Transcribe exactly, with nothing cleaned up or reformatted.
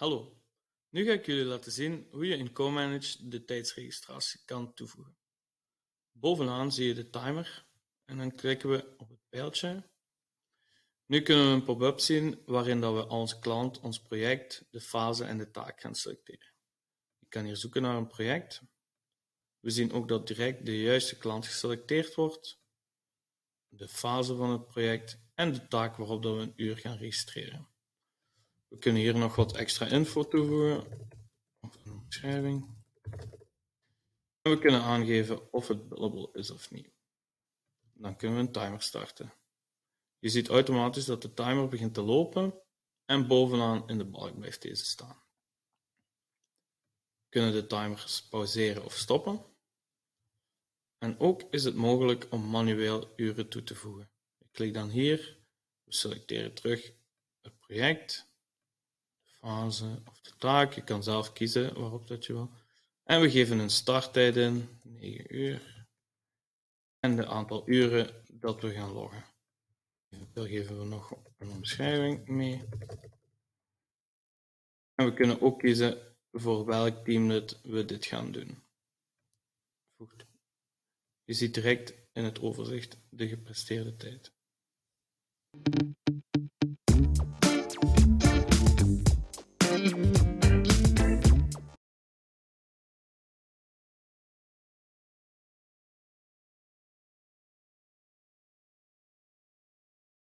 Hallo, nu ga ik jullie laten zien hoe je in CoManage de tijdsregistratie kan toevoegen. Bovenaan zie je de timer en dan klikken we op het pijltje. Nu kunnen we een pop-up zien waarin dat we als klant ons project, de fase en de taak gaan selecteren. Ik kan hier zoeken naar een project. We zien ook dat direct de juiste klant geselecteerd wordt, de fase van het project en de taak waarop dat we een uur gaan registreren. We kunnen hier nog wat extra info toevoegen, of een omschrijving. En we kunnen aangeven of het billable is of niet. Dan kunnen we een timer starten. Je ziet automatisch dat de timer begint te lopen en bovenaan in de balk blijft deze staan. We kunnen de timers pauzeren of stoppen. En ook is het mogelijk om manueel uren toe te voegen. Ik klik dan hier, we selecteren terug het project, de fase of de taak. Je kan zelf kiezen waarop dat je wil. En we geven een starttijd in, negen uur. En de aantal uren dat we gaan loggen. Daar geven we nog een omschrijving mee. En we kunnen ook kiezen voor welk teamlid we dit gaan doen. Goed. Je ziet direct in het overzicht de gepresteerde tijd.